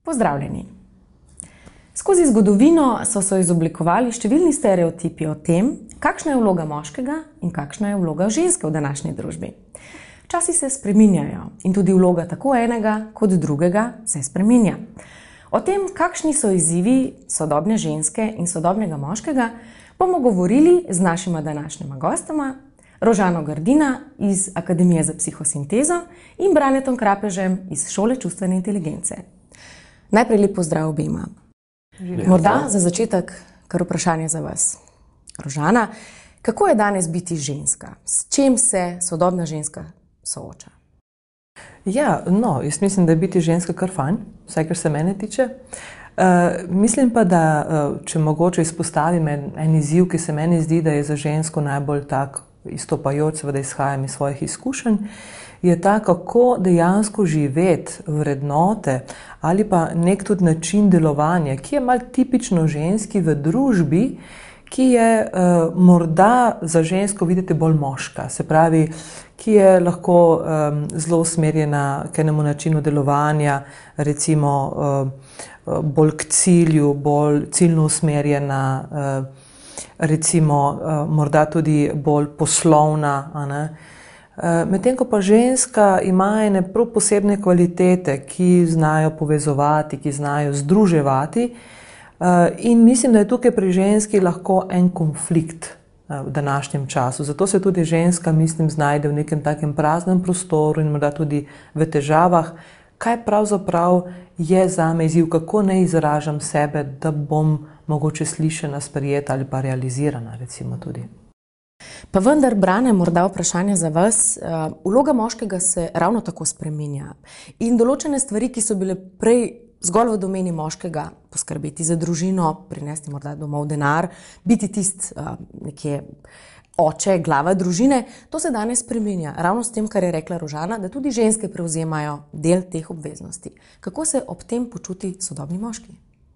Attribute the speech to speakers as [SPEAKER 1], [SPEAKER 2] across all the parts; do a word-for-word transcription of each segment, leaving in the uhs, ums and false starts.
[SPEAKER 1] Pozdravljeni. Skozi zgodovino so se izoblikovali številni stereotipi o tem, kakšna je vloga moškega in kakšna je vloga ženske v današnji družbi. Časi se spreminjajo in tudi vloga tako enega kot drugega se spreminja. O tem, kakšni so izzivi sodobne ženske in sodobnega moškega, bomo govorili z našima današnjima gostoma, Rožano Grdina iz Akademije za psihosintezo in Branetom Krapežem iz Šole čustvene inteligence. Najprej lep pozdrav obema. Morda za začetek kar vprašanje za vas. Rožana, kako je danes biti ženska? S čim se sodobna ženska sooča?
[SPEAKER 2] Ja, no, jaz mislim, da je biti ženska kar fajn, vsaj kar se mene tiče. Uh, mislim pa, da uh, če mogoče izpostavim en, en izziv, ki se meni zdi, da je za žensko najbolj tak izstopajoč, seveda izhajam iz svojih izkušenj, je ta, kako dejansko živeti vrednote ali pa nek tudi način delovanja, ki je malo tipično ženski v družbi, ki je uh, morda za žensko videti bolj moška, se pravi, ki je lahko um, zelo usmerjena k enemu načinu delovanja, recimo uh, bolj k cilju, bolj ciljno usmerjena, uh, recimo uh, morda tudi bolj poslovna, a ne? Medtem ko pa ženska ima ene prav posebne kvalitete, ki znajo povezovati, ki znajo združevati, in mislim, da je tukaj pri ženski lahko en konflikt v današnjem času. Zato se tudi ženska, mislim, znajde v nekem takem praznem prostoru in morda tudi v težavah, kaj pravzaprav je zame izziv, kako ne izražam sebe, da bom mogoče slišana, sprejeta ali pa realizirana, recimo tudi.
[SPEAKER 1] Pa vendar, Brane, morda vprašanje za vas. Vloga moškega se ravno tako spreminja. In določene stvari, ki so bile prej zgolj v domeni moškega, poskrbeti za družino, prinesti morda domov denar, biti tist nekje oče, glava družine, to se danes spreminja. Ravno s tem, kar je rekla Rožana, da tudi ženske prevzemajo del teh obveznosti. Kako se ob tem počuti sodobni moški?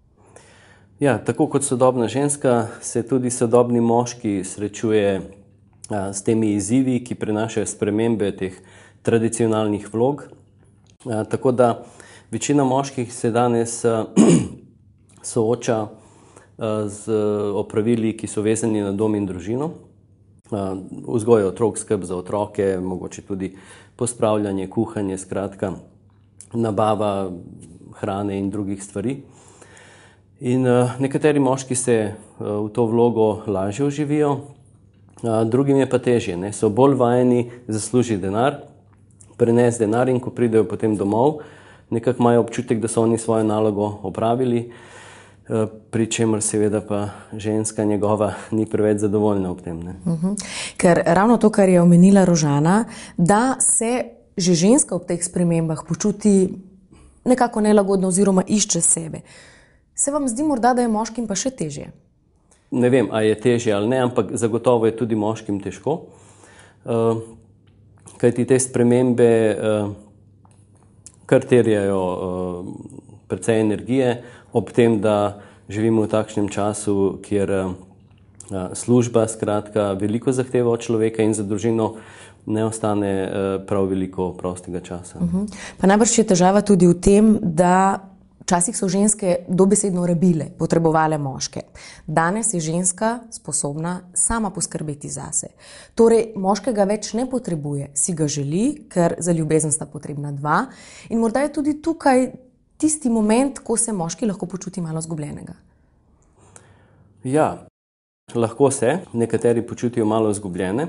[SPEAKER 3] Ja, tako kot sodobna ženska, se tudi sodobni moški srečuje a, s temi izzivi, ki prinašajo spremembe teh tradicionalnih vlog. A, tako da večina moških se danes a, sooča a, z opravili, ki so vezani na dom in družino. A, vzgoja otrok, skrb za otroke, mogoče tudi pospravljanje, kuhanje, skratka, nabava hrane in drugih stvari. In uh, nekateri moški se uh, v to vlogo lažje vživijo, uh, drugim je pa težje, ne? So bolj vajeni zaslužiti denar, prenesti denar in ko pridejo potem domov, nekako imajo občutek, da so oni svojo nalogo opravili, uh, pri čemer seveda pa ženska njegova ni preveč zadovoljna ob tem. Ne?
[SPEAKER 1] Uh-huh. Ker ravno to, kar je omenila Rožana, da se že ženska ob teh spremembah počuti nekako nelagodno oziroma išče sebe. Se vam zdi morda, da je moškim pa še težje?
[SPEAKER 3] Ne vem, a je težje ali ne, ampak zagotovo je tudi moškim težko. Uh, kajti te spremembe uh, kar terjajo uh, precej energije, ob tem, da živimo v takšnem času, kjer uh, služba skratka veliko zahteva od človeka in za družino ne ostane uh, prav veliko prostega časa.
[SPEAKER 1] Uh-huh. Pa najbrž je težava tudi v tem, da včasih so ženske dobesedno rabile, potrebovale moške. Danes je ženska sposobna sama poskrbeti zase. Torej, moškega več ne potrebuje, si ga želi, ker za ljubezen sta potrebna dva. In morda je tudi tukaj tisti moment, ko se moški lahko počuti malo zgubljenega.
[SPEAKER 3] Ja, lahko se, nekateri počutijo malo zgubljene,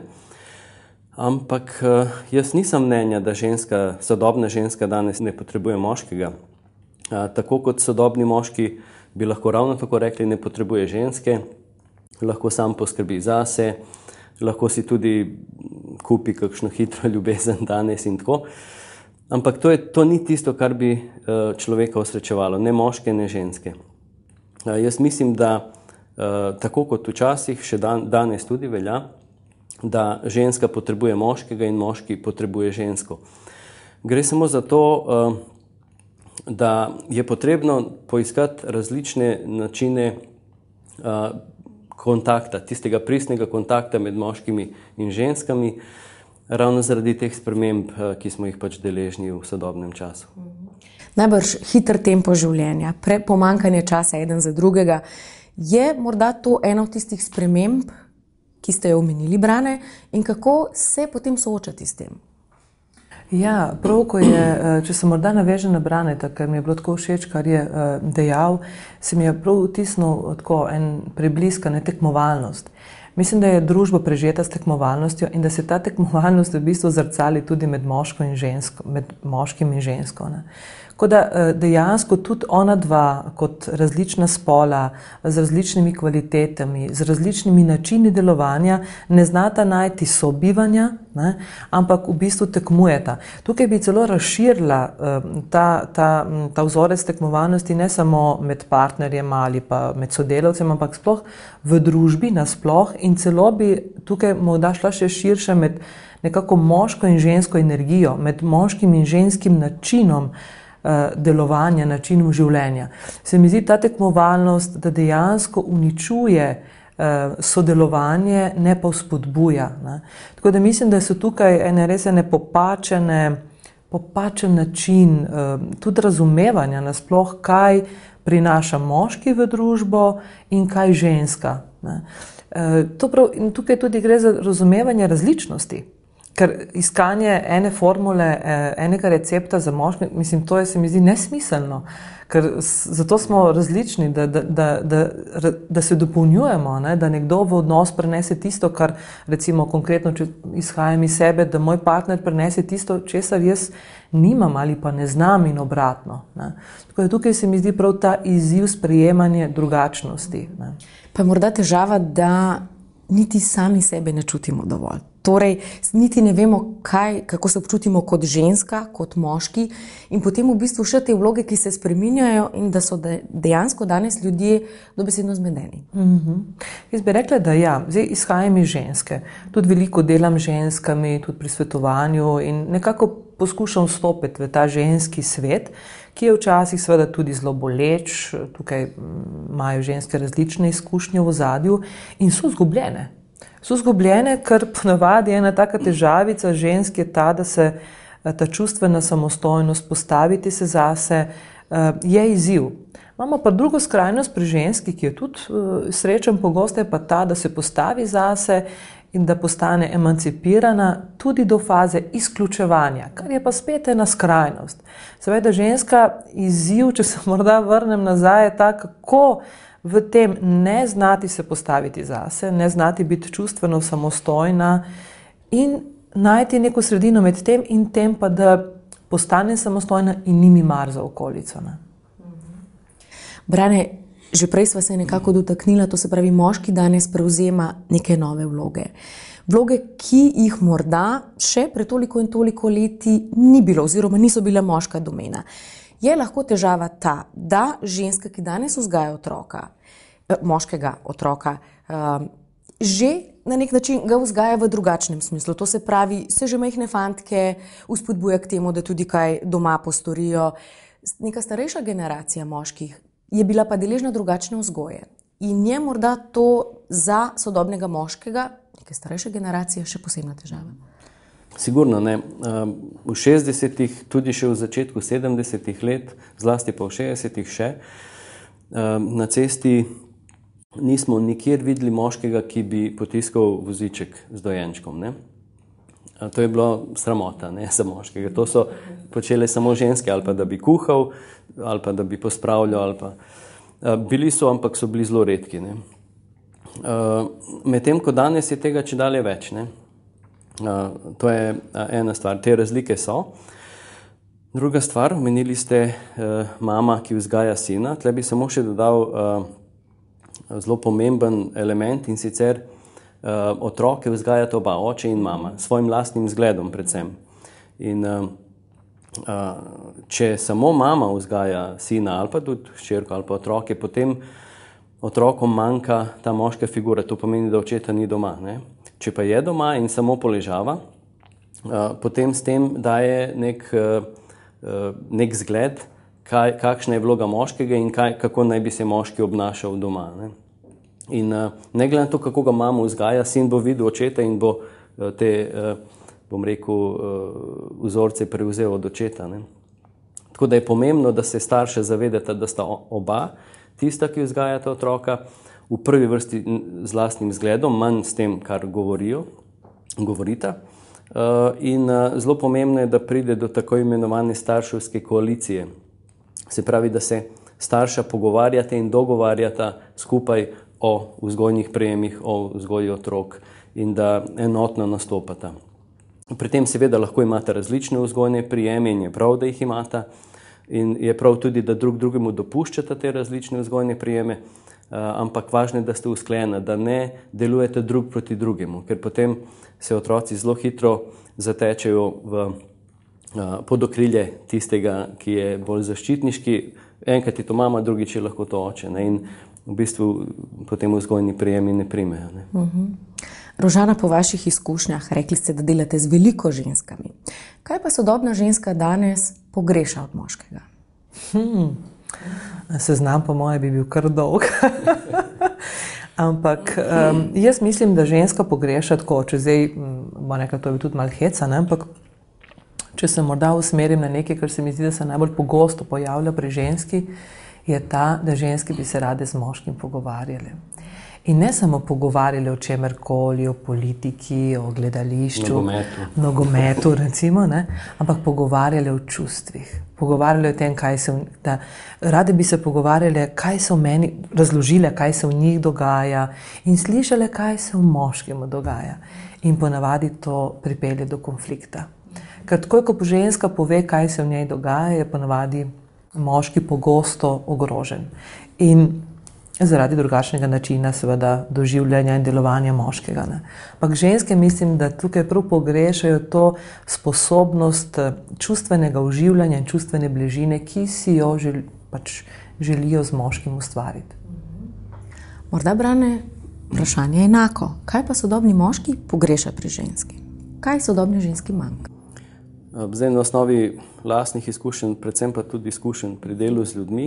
[SPEAKER 3] ampak jaz nisem mnenja, da ženska, sodobna ženska danes ne potrebuje moškega. Tako kot sodobni moški bi lahko ravno tako rekli, ne potrebuje ženske, lahko sam poskrbi zase, lahko si tudi kupi kakšno hitro ljubezen danes in tako. Ampak to, je, to ni tisto, kar bi človeka osrečevalo, ne moške, ne ženske. Jaz mislim, da tako kot včasih, še dan, danes tudi velja, da ženska potrebuje moškega in moški potrebuje žensko. Gre samo za to, da je potrebno poiskati različne načine uh, kontakta, tistega pristnega kontakta med moškimi in ženskami, ravno zaradi teh sprememb, uh, ki smo jih pač deležni v sodobnem času.
[SPEAKER 1] najbrž hiter tempo življenja, pomanjkanje časa eden za drugega. Je morda to ena od tistih sprememb, ki ste jo omenili, Brane, in kako se potem soočati s tem?
[SPEAKER 2] Ja, prav, ko je, če se morda navežem na Braneta, ker mi je bilo tako všeč, kar je dejal, se mi je prav vtisnil tako en prebliska netekmovalnost. Mislim, da je družba prežeta s tekmovalnostjo in da se ta tekmovalnost v bistvu zrcali tudi med moško in žensko, med moškim in žensko, ne. Tako da dejansko tudi ona dva kot različna spola, z različnimi kvalitetami, z različnimi načini delovanja, ne znata najti sobivanja, ne, ampak v bistvu tekmujeta. Tukaj bi celo razširila ta, ta, ta vzorec tekmovalnosti ne samo med partnerjem ali pa med sodelavcem, ampak sploh v družbi nasploh in celo bi tukaj morda šla še širše med nekako moško in žensko energijo, med moškim in ženskim načinom delovanja, načinom življenja. Se mi zdi ta tekmovalnost, da dejansko uničuje sodelovanje, ne pa vzpodbuja, ne. Tako da mislim, da so tukaj ene res ene popačene, popačen način tudi razumevanja nasploh, kaj prinaša moški v družbo in kaj ženska, ne. To prav, in tukaj tudi gre za razumevanje različnosti. Ker iskanje ene formule, enega recepta za moške, mislim, to je, se mi zdi nesmiselno, ker zato smo različni, da, da, da, da, da se dopolnjujemo, ne? Da nekdo v odnos prenese tisto, kar recimo konkretno, če izhajam iz sebe, da moj partner prenese tisto, česar jaz nimam ali pa ne znam in obratno, ne? Tako da tukaj se mi zdi prav ta izziv sprejemanja drugačnosti, ne?
[SPEAKER 1] Pa je morda težava, da niti sami sebe ne čutimo dovolj. Torej, niti ne vemo, kaj, kako se občutimo kot ženska, kot moški in potem v bistvu še te vloge, ki se spreminjajo in da so dejansko danes ljudje dobesedno zmedeni.
[SPEAKER 2] Mm-hmm. Jaz bi rekla, da ja, zdaj izhajam iz ženske. Tudi veliko delam z ženskami, tudi pri svetovanju in nekako poskušam vstopiti v ta ženski svet, ki je včasih seveda tudi zelo boleč, tukaj imajo ženske različne izkušnje v ozadju in so izgubljene. So izgubljene, ker ponavadi ena taka težavica žensk je ta, da se ta čustvena samostojnost, postaviti se zase, je izziv. Imamo pa drugo skrajnost pri ženski, ki jo tudi srečam pogosto, je pa ta, da se postavi zase in da postane emancipirana tudi do faze izključevanja, kar je pa spet ena skrajnost. Seveda ženska izziv, če se morda vrnem nazaj, je ta, kako v tem ne znati se postaviti zase, ne znati biti čustveno samostojna in najti neko sredino med tem in tem pa, da postane samostojna in ni mi mar za okolico, ne.
[SPEAKER 1] Brane, že prej sva se nekako dotaknila, to se pravi, moški danes prevzema neke nove vloge. Vloge, ki jih morda še pred toliko in toliko leti ni bilo oziroma niso bile moška domena. Je lahko težava ta, da ženska, ki danes vzgaja otroka, moškega otroka, že na nek način ga vzgaja v drugačnem smislu. To se pravi, se že majhne fantke vzpodbuja k temu, da tudi kaj doma postorijo. Neka starejša generacija moških je bila pa deležna drugačne vzgoje. In je morda to za sodobnega moškega, neke starejše generacije, še posebna težava.
[SPEAKER 3] Sigurno ne. V šestdesetih, tudi še v začetku sedemdesetih let, zlasti pa v šestdesetih še, na cesti nismo nikjer videli moškega, ki bi potiskal voziček z dojenčkom, ne. To je bilo sramota, ne, za moškega. To so počele samo ženske, ali pa da bi kuhal, ali pa da bi pospravljal, ali pa. Bili so, ampak so bili zelo redki, ne. Medtem ko danes je tega čedalje več, ne. Uh, to je uh, ena stvar, te razlike so. Druga stvar, omenili ste uh, mama, ki vzgaja sina. Tle bi samo še dodal uh, zelo pomemben element in sicer uh, otroke vzgajata oba, oče in mama, svojim lastnim zgledom predvsem. In uh, uh, če samo mama vzgaja sina ali pa tudi hčerko ali pa otroke, potem otrokom manjka ta moška figura. To pomeni, da očeta ni doma, ne. Če pa je doma in samo poležava, potem s tem daje nek, nek zgled, kaj, kakšna je vloga moškega in kaj, kako naj bi se moški obnašal doma, ne. In ne glede na to, kako ga mama vzgaja, sin bo videl očeta in bo te, bom rekel, vzorce prevzel od očeta, ne. Tako da je pomembno, da se starše zavedata, da sta oba tista, ki vzgajata otroka, v prvi vrsti z lastnim zgledom, manj s tem, kar govorijo, govorita. In zelo pomembno je, da pride do tako imenovane starševske koalicije. Se pravi, da se starša pogovarjata in dogovarjata skupaj o vzgojnih prejemih, o vzgoji otrok in da enotno nastopata. Pri tem seveda lahko imata različne vzgojne prijeme in je prav, da jih imata. In je prav tudi, da drug drugemu dopuščata te različne vzgojne prijeme, ampak važno je, da ste usklajeni, da ne delujete drug proti drugemu, ker potem se otroci zelo hitro zatečejo v pod okrilje tistega, ki je bolj zaščitniški. Enkrat je to mama, drugič je lahko to oče. Ne? In v bistvu potem vzgojni prijemi ne primejo. Ne?
[SPEAKER 1] Uh-huh. Rožana, po vaših izkušnjah, rekli ste, da delate z veliko ženskami. Kaj pa sodobna ženska danes pogreša od moškega?
[SPEAKER 2] Hmm. Seznam po moje bi bil kar dolg. Ampak um, jaz mislim, da ženska pogreša tako, če zdaj, bo nekaj, to bi tudi malo heca, ne? Ampak če se morda usmerim na nekaj, kar se mi zdi, da se najbolj pogosto pojavlja pri ženski, je ta, da ženske bi se rade z moškim pogovarjale. In ne samo pogovarjali o čemerkoli, o politiki, o gledališču,
[SPEAKER 3] nogometu,
[SPEAKER 2] nogometu recimo, ne? Ampak pogovarjali o čustvih. Pogovarjali o tem, kaj se, da rade bi se pogovarjali, kaj se v meni, razložile, kaj se v njih dogaja in slišale, kaj se v moškemu dogaja. In ponavadi to pripelje do konflikta. Ker takoj, ko ženska pove, kaj se v njej dogaja, je ponavadi moški pogosto ogrožen. In zaradi drugačnega načina seveda doživljanja in delovanja moškega. Ne. Ampak ženske mislim, da tukaj prav pogrešajo to sposobnost čustvenega uživljanja in čustvene bližine, ki si jo žel, pač želijo z moškim ustvariti.
[SPEAKER 1] Morda, Brane, vprašanje je enako. Kaj pa sodobni moški pogreša pri ženski? Kaj sodobni ženski manjka?
[SPEAKER 3] Zdaj, na osnovi lastnih izkušenj, predvsem pa tudi izkušenj pri delu z ljudmi,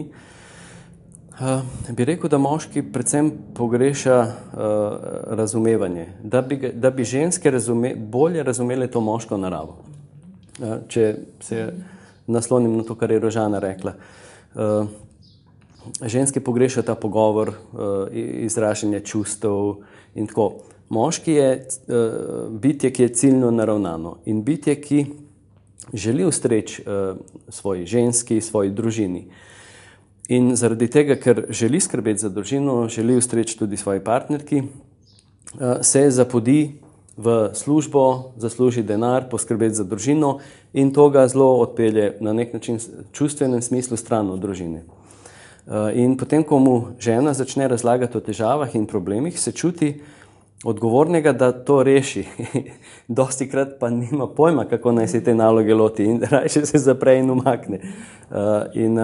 [SPEAKER 3] Uh, bi rekel, da moški predvsem pogreša uh, razumevanje, da bi, da bi ženske razume, bolje razumele to moško naravo. Uh, če se naslonim na to, kar je Rožana rekla. Uh, ženske pogrešajo ta pogovor, uh, izražanje čustev in tako. Moški je uh, bitje, ki je ciljno naravnano in bitje, ki želi ustreči uh, svoji ženski, svoji družini. In zaradi tega, ker želi skrbeti za družino, želi ustreči tudi svoji partnerki, se zapodi v službo, zasluži denar, poskrbeti za družino in to ga zelo odpelje na nek način čustvenem smislu stran od družine. In potem, ko mu žena začne razlagati o težavah in problemih, se čuti odgovornega, da to reši. Dostikrat pa nima pojma, kako naj se te naloge loti in rajše se zapre in umakne. In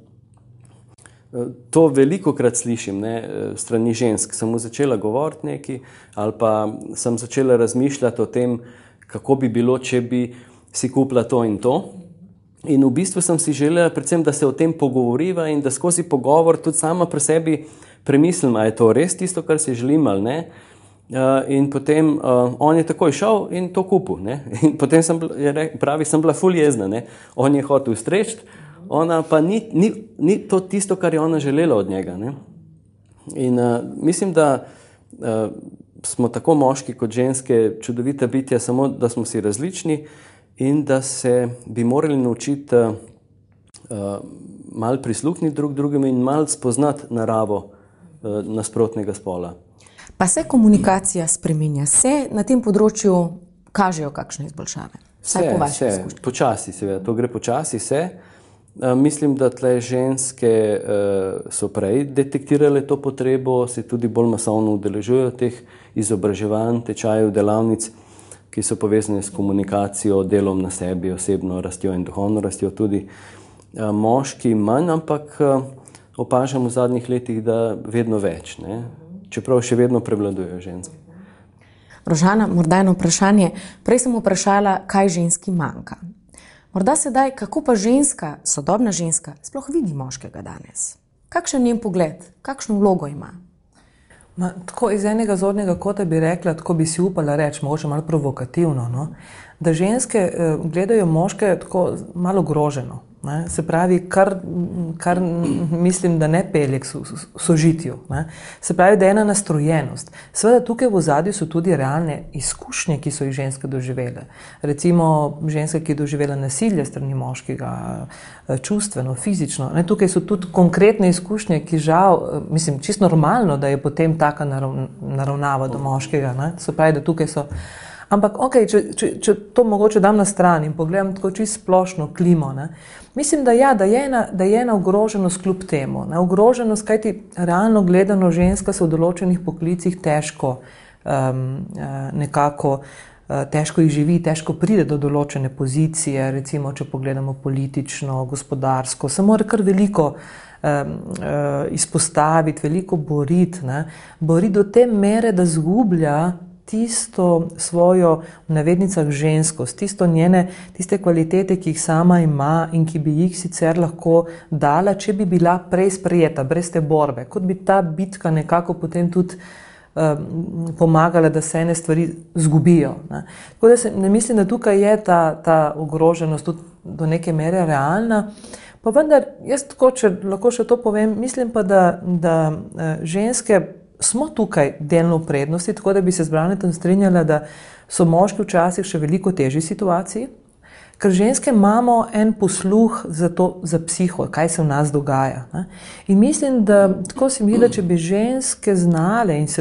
[SPEAKER 3] to veliko krat slišim, ne, strani žensk. Sem mu začela govoriti nekaj ali pa sem začela razmišljati o tem, kako bi bilo, če bi si kupila to in to. In v bistvu sem si želela predvsem, da se o tem pogovoriva in da skozi pogovor tudi sama pri sebi premislim, a je to res tisto, kar si želim ali ne. In potem uh, on je takoj šel in to kupil. Ne. In potem sem, pravi, sem bila ful jezna. Ne. On je hotel ustreči, ona pa ni, ni, ni to tisto, kar je ona želela od njega. Ne? In uh, mislim, da uh, smo tako moški kot ženske čudovita bitja, samo da smo si različni in da se bi morali naučiti uh, uh, malo prisluhniti drug drugemu in malo spoznati naravo uh, nasprotnega spola.
[SPEAKER 1] Pa se komunikacija spreminja, se na tem področju kažejo kakšne izboljšave?
[SPEAKER 3] Vse, vse, počasi seveda, to gre počasi, se. Uh, mislim, da tle ženske uh, so prej detektirale to potrebo, se tudi bolj masovno udeležujejo teh izobraževanj, tečajev, delavnic, ki so povezane s komunikacijo, delom na sebi, osebno rastjo in duhovno rastjo tudi. Uh, moški manj, ampak uh, opažam v zadnjih letih, da vedno več, ne? Čeprav še vedno prevladujejo ženske.
[SPEAKER 1] Rožana, morda eno vprašanje. Prej sem vprašala, kaj ženski manjka. Morda sedaj, kako pa ženska, sodobna ženska, sploh vidi moškega danes? Kakšen njen pogled, kakšno vlogo ima?
[SPEAKER 2] Ma, tako iz enega zornega kota bi rekla, tako bi si upala reči, mogoče malo provokativno, no? da ženske uh, gledajo moške tako malo groženo. Ne? Se pravi, kar, kar mislim, da ne pelje k sožitju. Ne? Se pravi, da je ena nastrojenost. Seveda tukaj v ozadju so tudi realne izkušnje, ki so jih ženske doživele. Recimo ženska, ki je doživela nasilje strani moškega, čustveno, fizično. Ne? Tukaj so tudi konkretne izkušnje, ki žal, mislim, čisto normalno, da je potem taka naravnava do moškega. Ne? Se pravi, da tukaj so... Ampak, ok, če, če, če to mogoče dam na stran in pogledam tako čisto splošno klimo, ne, mislim, da, ja, da, je ena, da je ena ogroženost kljub temu. Ne, ogroženost, kajti realno gledano ženska se v določenih poklicih težko um, nekako uh, težko jih živi, težko pride do določene pozicije, recimo, če pogledamo politično, gospodarsko, se mora kar veliko um, uh, izpostaviti, veliko boriti, ne, boriti do te mere, da zgublja tisto svojo, v navednicah, ženskost, tisto njene, tiste kvalitete, ki jih sama ima in ki bi jih sicer lahko dala, če bi bila prej sprejeta, brez te borbe. Kot bi ta bitka nekako potem tudi um, pomagala, da se ene stvari zgubijo. Ne. Tako da se, ne mislim, da tukaj je ta, ta ogroženost tudi do neke mere realna. Pa vendar, jaz tako, če lahko še to povem, mislim pa, da, da uh, ženske smo tukaj delno v prednosti, tako da bi se z Branetom strinjala, da so moški včasih še veliko težji situaciji, ker ženske imamo en posluh za to, za psiho, kaj se v nas dogaja. Ne? In mislim, da tako se mi zdi, da če bi ženske znale in se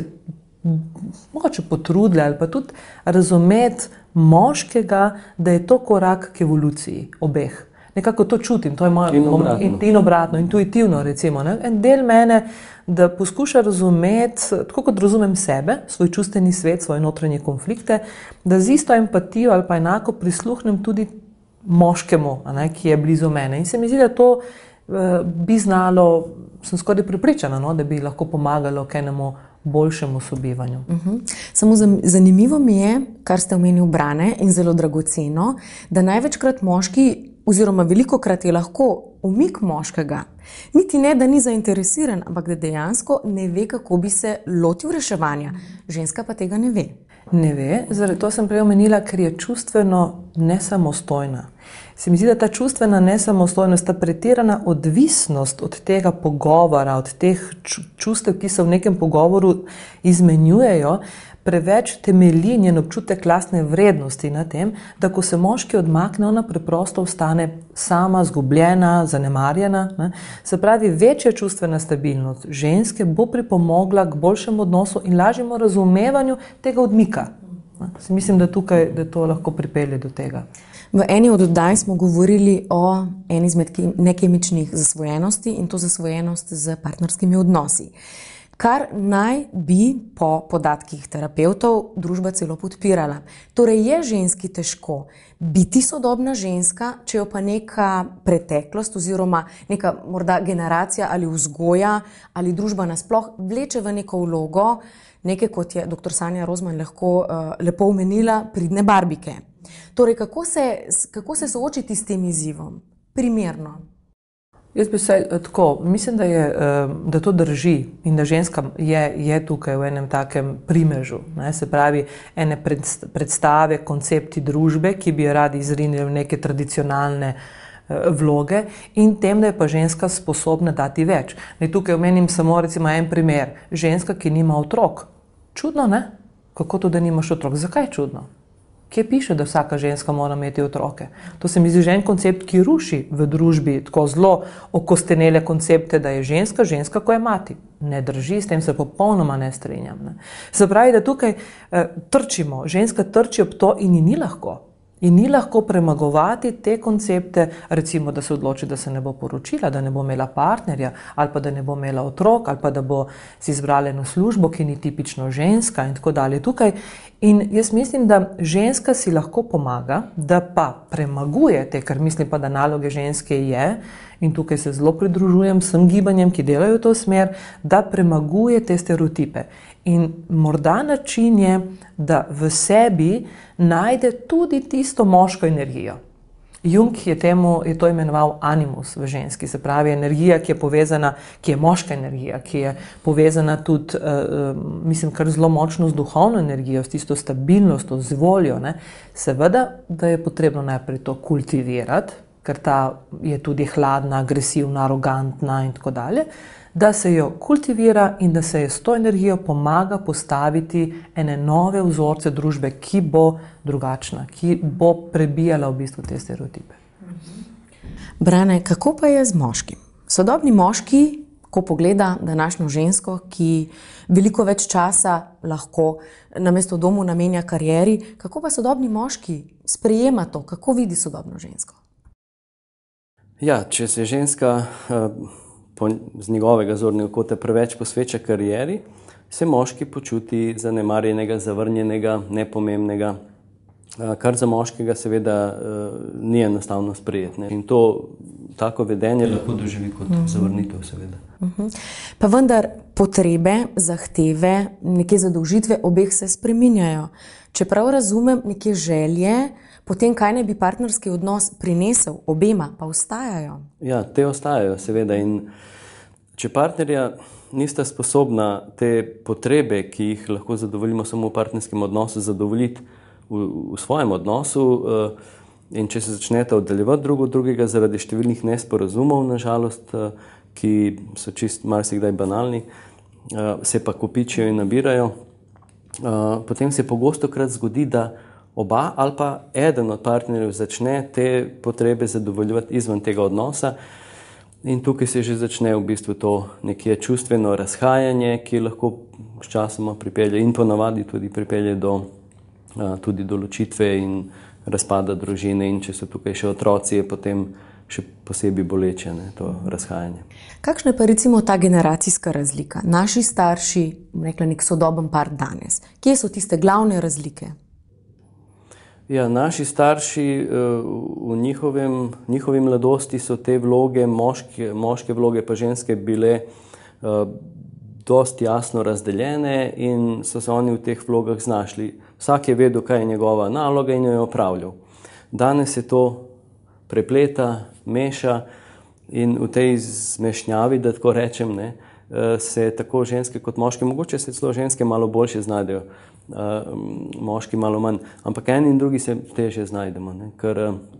[SPEAKER 2] mogoče potrudile ali pa tudi razumeti moškega, da je to korak k evoluciji obeh. Nekako to čutim, to je moja,
[SPEAKER 3] in obratno,
[SPEAKER 2] in, in obratno intuitivno recimo. Ne? En del mene, da poskuša razumeti, tako kot razumem sebe, svoj čustveni svet, svoje notranje konflikte, da z isto empatijo ali pa enako prisluhnem tudi moškemu, a ne, ki je blizu mene. In se mi zdi, da to uh, bi znalo, sem skoraj prepričana, no, da bi lahko pomagalo k enemu boljšemu sobivanju.
[SPEAKER 1] Uh-huh. Samo zanimivo mi je, kar ste omenili Brane, in zelo dragoceno, da največkrat moški, oziroma velikokrat je lahko umik moškega, niti ne, da ni zainteresiran, ampak da dejansko ne ve, kako bi se lotil reševanja. Ženska pa tega ne ve.
[SPEAKER 2] Ne ve, zaradi to sem prej omenila, ker je čustveno nesamostojna. Se mi zdi, da ta čustvena nesamostojnost, ta pretirana odvisnost od tega pogovora, od teh čustev, ki se v nekem pogovoru izmenjujejo, preveč temelji njen občutek lastne vrednosti na tem, da ko se moški odmakne, ona preprosto ostane sama, zgubljena, zanemarjena. Ne? Se pravi, večja čustvena stabilnost ženske bo pripomogla k boljšemu odnosu in lažjemu razumevanju tega odmika. Ne? Mislim, da tukaj da to lahko pripelje do tega.
[SPEAKER 1] V eni od oddaj smo govorili o eni izmed nekemičnih zasvojenosti in to zasvojenost z partnerskimi odnosi. Kar naj bi po podatkih terapevtov družba celo podpirala. Torej je ženski težko biti sodobna ženska, če jo pa neka preteklost oziroma neka morda generacija ali vzgoja ali družba nasploh vleče v neko vlogo, nekaj kot je doktor Sanja Rozman lahko uh, lepo omenila, pridne barbike. Torej, kako se, kako se soočiti s tem izzivom? Primerno.
[SPEAKER 2] Jaz bi se tako, mislim, da, je, da to drži in da ženska je, je tukaj v enem takem primežu. Ne? Se pravi, ene predstave, koncepti družbe, ki bi jo radi izrinili v neke tradicionalne vloge in tem, da je pa ženska sposobna dati več. Ne, tukaj omenim samo recimo en primer. Ženska, ki nima otrok. Čudno, ne? Kako to, da nimaš otrok? Zakaj je čudno? Kje piše, da vsaka ženska mora imeti otroke? To se mi zdi že en koncept, ki ruši v družbi tako zelo okostenele koncepte, da je ženska ženska, ko je mati. Ne drži, s tem se popolnoma ne strinjam. Ne. Se pravi, da tukaj eh, trčimo, ženska trči ob to in ni lahko. In ni lahko premagovati te koncepte, recimo, da se odloči, da se ne bo poročila, da ne bo imela partnerja, ali pa da ne bo imela otrok, ali pa da bo si izbrala eno službo, ki ni tipično ženska in tako dalje. Tukaj. In jaz mislim, da ženska si lahko pomaga, da pa premaguje te, kar mislim pa, da naloge ženske je, in tukaj se zelo pridružujem vsem gibanjem, ki delajo v to smer, da premaguje te stereotipe. In morda način je, da v sebi najde tudi tisto moško energijo. Jung je, temu, je to imenoval animus v ženski, se pravi energija, ki je povezana, ki je moška energija, ki je povezana tudi, uh, mislim, kar zelo močno z duhovno energijo, s tisto stabilnostjo, z voljo. Ne. Seveda, da je potrebno najprej to kultivirati, ker ta je tudi hladna, agresivna, arogantna in tako dalje, da se jo kultivira in da se je s to energijo pomaga postaviti ene nove vzorce družbe, ki bo drugačna, ki bo prebijala v bistvu te stereotipe.
[SPEAKER 1] Brane, kako pa je z moškim? Sodobni moški, ko pogleda današnjo žensko, ki veliko več časa lahko namesto domu namenja karieri, kako pa sodobni moški sprejema to, kako vidi sodobno žensko?
[SPEAKER 3] Ja, če se ženska po, z njegovega zornega kota preveč posveča karieri, se moški počuti zanemarjenega, zavrnjenega, nepomembnega, kar za moškega seveda ni enostavno sprejetne. In to tako vedenje lahko doživi kot uh-huh. zavrnitev seveda.
[SPEAKER 1] Uh-huh. Pa vendar potrebe, zahteve, neke zadolžitve obeh se spreminjajo. Čeprav razumem neke želje, potem kaj naj bi partnerski odnos prinesel, obema pa ostajajo?
[SPEAKER 3] Ja, te ostajajo seveda in če partnerja nista sposobna te potrebe, ki jih lahko zadovoljimo samo v partnerskem odnosu, zadovoljiti v, v svojem odnosu in če se začnete oddaljevati drugo drugega zaradi številnih nesporazumov, nažalost, ki so čist marsikdaj banalni, se pa kopičijo in nabirajo, potem se pogostokrat zgodi, da oba ali pa eden od partnerjev začne te potrebe zadovoljevati izven tega odnosa in tukaj se že začne v bistvu to nekje čustveno razhajanje, ki lahko sčasoma pripelje in ponavadi tudi pripelje do tudi do ločitve in razpada družine in če so tukaj še otroci, je potem še posebej boleče, ne, to razhajanje.
[SPEAKER 1] Kakšna je pa recimo ta generacijska razlika? Naši starši, rekla nek sodoben par danes. Kje so tiste glavne razlike?
[SPEAKER 3] Ja, naši starši v njihovem, njihovi mladosti so te vloge, moške, moške vloge pa ženske bile dosti jasno razdeljene in so se oni v teh vlogah znašli. Vsak je vedel, kaj je njegova naloga in jo je opravljal. Danes se to prepleta, meša in v tej zmešnjavi, da tako rečem, ne, se tako ženske kot moški, mogoče se celo ženske malo boljše znajdejo, moški malo manj, ampak eni in drugi se težje znajdemo, ne, ker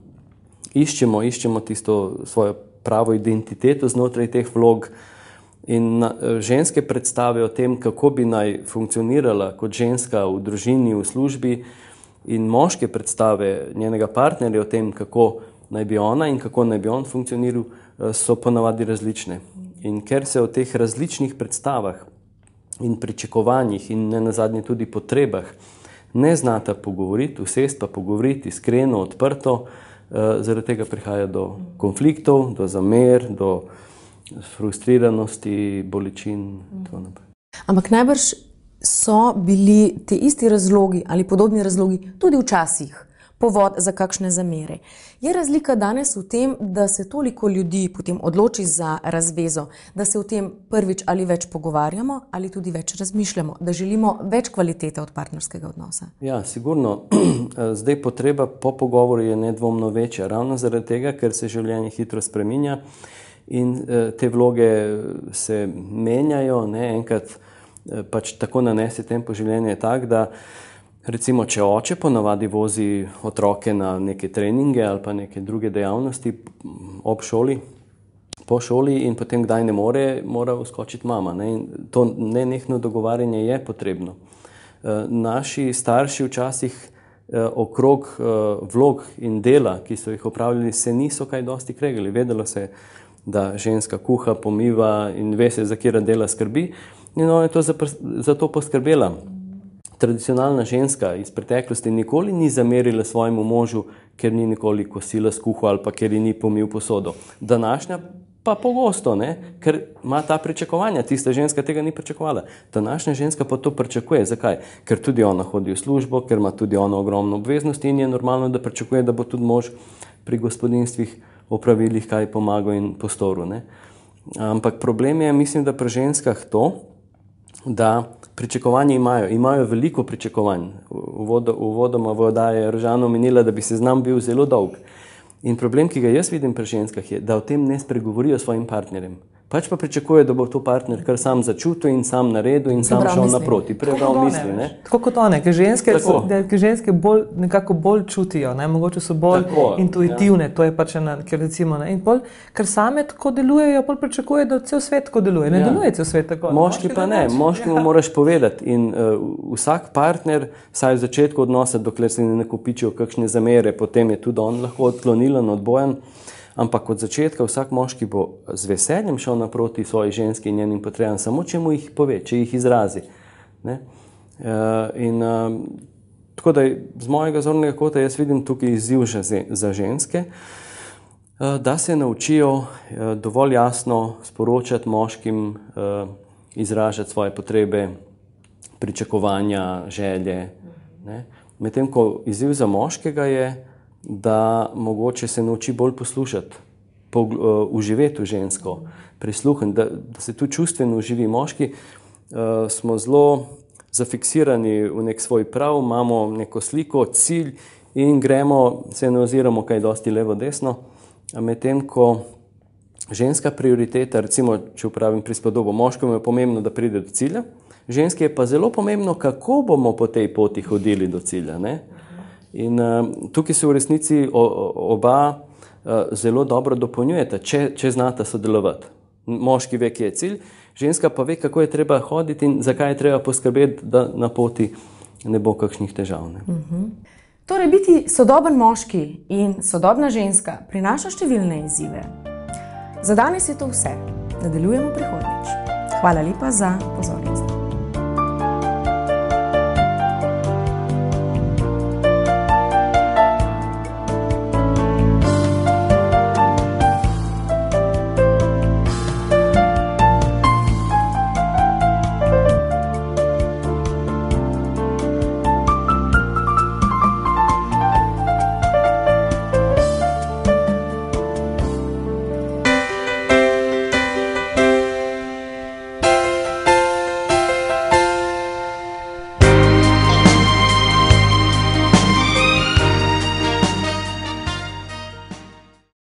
[SPEAKER 3] iščemo, iščemo tisto svojo pravo identiteto znotraj teh vlog in ženske predstave o tem, kako bi naj funkcionirala kot ženska v družini, v službi in moške predstave njenega partnerja o tem, kako naj bi ona in kako naj bi on funkcioniral, so ponavadi različne. In ker se o teh različnih predstavah in pričakovanjih in ne nazadnje tudi potrebah ne znata pogovoriti, usesti pa pogovoriti iskreno, odprto, zaradi tega prihaja do konfliktov, do zamer, do frustriranosti, bolečin in tako naprej.
[SPEAKER 1] Ampak najbrž so bili te isti razlogi ali podobni razlogi tudi včasih povod za kakšne zamere. Je razlika danes v tem, da se toliko ljudi potem odloči za razvezo, da se o tem prvič ali več pogovarjamo ali tudi več razmišljamo, da želimo več kvalitete od partnerskega odnosa?
[SPEAKER 3] Ja, sigurno. Zdaj potreba po pogovoru je nedvomno večja, ravno zaradi tega, ker se življenje hitro spreminja in te vloge se menjajo, ne, enkrat pač tako nanese tempo življenja je tak, da recimo, če oče ponavadi vozi otroke na neke treninge ali pa neke druge dejavnosti ob šoli, po šoli in potem kdaj ne more, mora uskočiti mama. Ne? In to nenehno dogovarjanje je potrebno. Naši starši včasih okrog vlog in dela, ki so jih opravljali, se niso kaj dosti kregali. Vedelo se, da ženska kuha, pomiva in ve se, za katera dela skrbi in ona je to za, za to poskrbela. Tradicionalna ženska iz preteklosti nikoli ni zamerila svojemu možu, ker ni nikoli kosila skuho ali pa ker ji ni pomil posodo. Današnja pa pogosto, ne, ker ima ta pričakovanja. Tista ženska tega ni pričakovala. Današnja ženska pa to pričakuje. Zakaj? Ker tudi ona hodi v službo, ker ima tudi ona ogromno obveznosti in je normalno, da pričakuje, da bo tudi mož pri gospodinstvih opravilih kaj pomagal in postoril. Ne. Ampak problem je, mislim, da pri ženskah to, da pričakovanje imajo, imajo veliko pričakovanj. Uvodoma v oddaji je Rožana omenila, da bi seznam bil zelo dolg. In problem, ki ga jaz vidim pri ženskah, je, da o tem ne spregovorijo svojim partnerjem. Pač pa pričakuje, da bo to partner kar sam začutil in sam naredil in sam šel naproti. Prebral misli, ne?
[SPEAKER 2] Tako kot one, ker ženske, ker ženske bolj, nekako bolj čutijo, ne? Mogoče so bolj tako, intuitivne, ja. To je pač ena, ker recimo, ne? In pol, ker same tako delujejo, pol pričakuje, da cel svet tako deluje. Ne ja. Deluje cel svet tako.
[SPEAKER 3] Moški pa ne, moški mu ja. Moraš povedati in uh, vsak partner, saj v začetku odnosa, dokler se ne nakopičijo kakšne zamere, potem je tudi on lahko odklonilen, odbojen. Ampak od začetka vsak moški bo z veseljem šel naproti svoji ženski in njenim potrebam, samo če mu jih pove, če jih izrazi. Ne? Uh, in uh, tako da z mojega zornega kota jaz vidim tukaj izziv za ženske, uh, da se naučijo uh, dovolj jasno sporočati moškim, uh, izražati svoje potrebe, pričakovanja, želje. Ne? Medtem ko izziv za moškega je, da mogoče se nauči bolj poslušati, uh, uživeti v žensko, prisluhniti, da, da se tu čustveno uživi. Moški uh, smo zelo zafiksirani v nek svoj prav, imamo neko sliko, cilj in gremo, se ne oziramo kaj dosti levo, desno, medtem ko ženska prioriteta, recimo, če upravim prispodobo, moškemu je pomembno, da pride do cilja, ženski je pa zelo pomembno, kako bomo po tej poti hodili do cilja, ne? In uh, tukaj se v resnici o, oba uh, zelo dobro dopolnjujeta, če, če znata sodelovati. Moški ve, kje je cilj, ženska pa ve, kako je treba hoditi in zakaj je treba poskrbeti, da na poti ne bo kakšnih težav. Ne?
[SPEAKER 1] Uh-huh. Torej, biti sodoben moški in sodobna ženska prinaša številne izzive. Za danes je to vse. Nadaljujemo prihodnjič. Hvala lepa za pozornost.